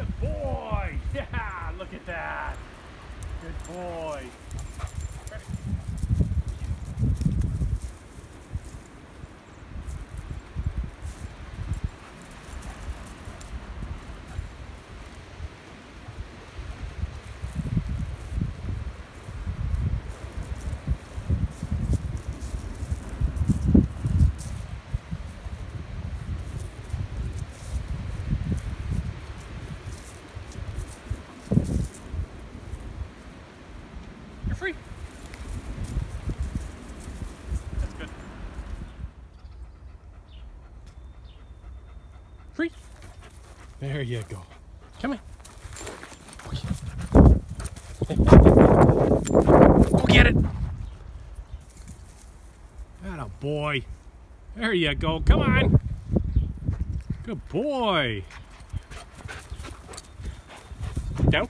Good boy. Yeah, look at that. Good boy. You're free. That's good. Free. There you go. Come on. Go get it. Atta boy. There you go. Come on. Good boy. Down.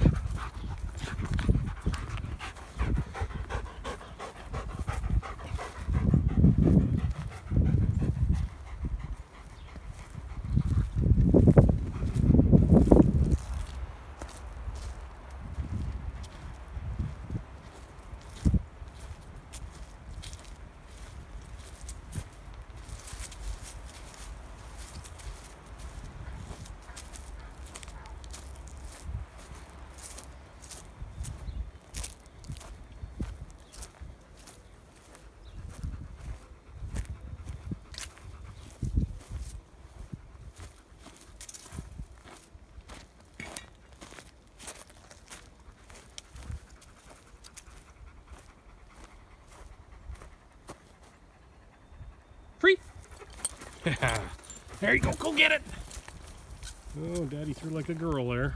Free. There you go. Go get it. Oh, Daddy threw like a girl there.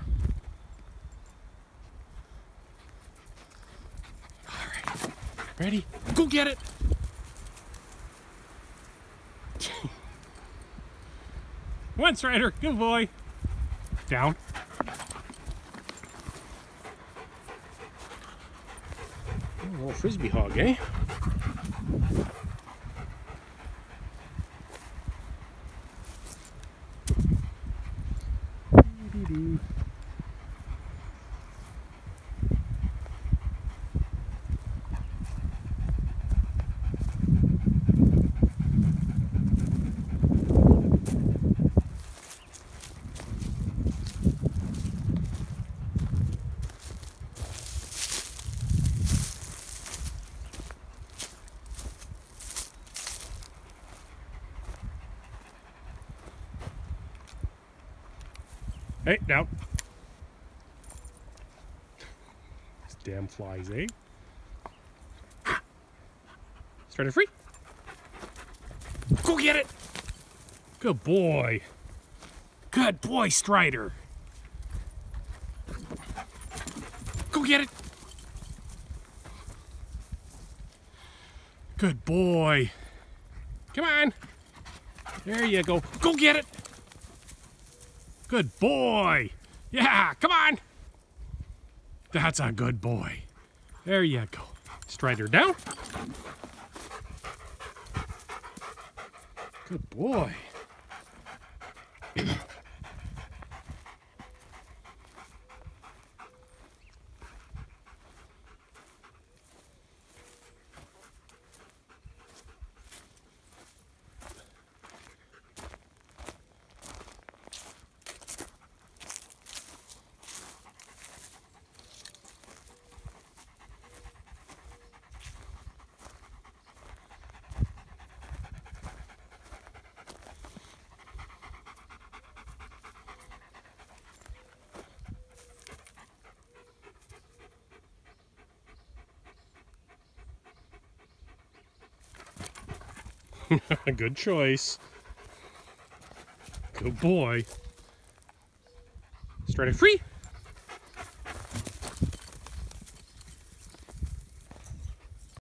All right. Ready? Go get it. Come on, Strider. Good boy. Down. Oh, a little frisbee hog, eh? Hey, down. These damn flies, eh? Strider free. Go get it. Good boy. Good boy, Strider. Go get it. Good boy. Come on. There you go. Go get it. Good boy. Yeah, come on. That's a good boy. There you go. Strider down. Good boy. Good choice. Good boy. Strider free.